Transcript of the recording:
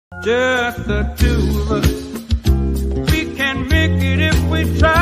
Just the two of us. We can make it if we try.